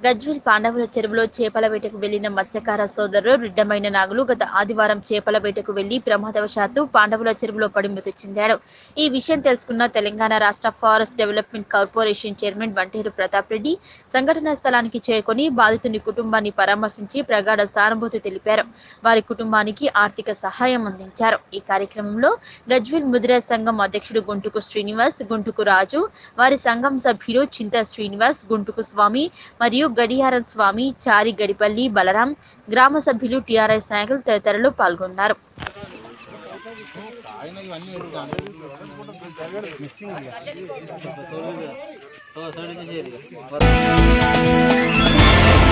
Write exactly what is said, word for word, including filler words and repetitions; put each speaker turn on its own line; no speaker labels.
గజ్వేల్ పాండవుల చెరువులో చేపల వేటకు వెళ్లిన మత్స్యకార సోదరులు రిడ్డమైన నాగులు గత ఆదివారం చేపల వేటకు వెళ్లి ప్రమాదవశాత్తు పాండవుల చెరువులో పడి మృతి చెందాడు. ఈ విషయం తెలుసుకున్న తెలంగాణ రాష్ట్ర forest development corporation chairman Vanteru Pratap Reddy సంఘటనా స్థలానికి చేరుకొని బాధితుని కుటుంబాన్ని పరామర్శించి ప్రగాఢ సానుభూతి తెలిపారు. వారి కుటుంబానికి ఆర్థిక సహాయం అందించారు. ఈ కార్యక్రమంలో గజ్వేల్ ముదిరాజ్ సంఘం అధ్యక్షుడు గుంటుకు శ్రీనివాస్, గుంటుకు రాజు, వారి సంఘం సభ్యులు చింత శ్రీనివాస్, గుంటుకు స్వామి మరియు గడియారం స్వామి, చారి గడిపల్లి బలరాం, గ్రామ సభ్యులు, టీఆర్ఎస్ నాయకులు తదితరులు పాల్గొన్నారు.
మిస్సింగ్